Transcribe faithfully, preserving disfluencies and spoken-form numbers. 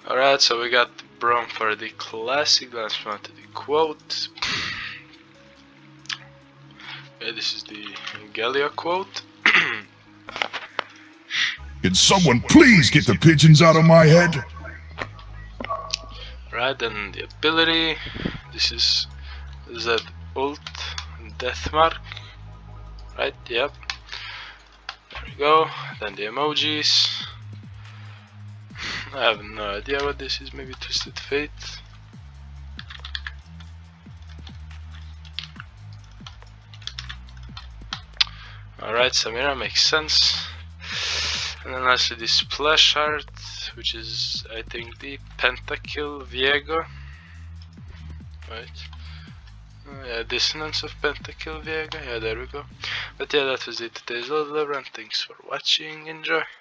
Alright, so we got the Brom for the classic, let's move to the quote. Okay, this is the Gallia quote. Can someone please get the pigeons out of my head? Right, then the ability. This is Z ult death mark. Right, yep. There we go. Then the emojis. I have no idea what this is, maybe Twisted Fate. Alright, Samira makes sense. And then lastly the splash art, which is I think the Pentakill Viego. Right. Uh, yeah, dissonance of Pentakill Viego. Yeah, there we go. But yeah, that was it today's Loldle run. Thanks for watching. Enjoy.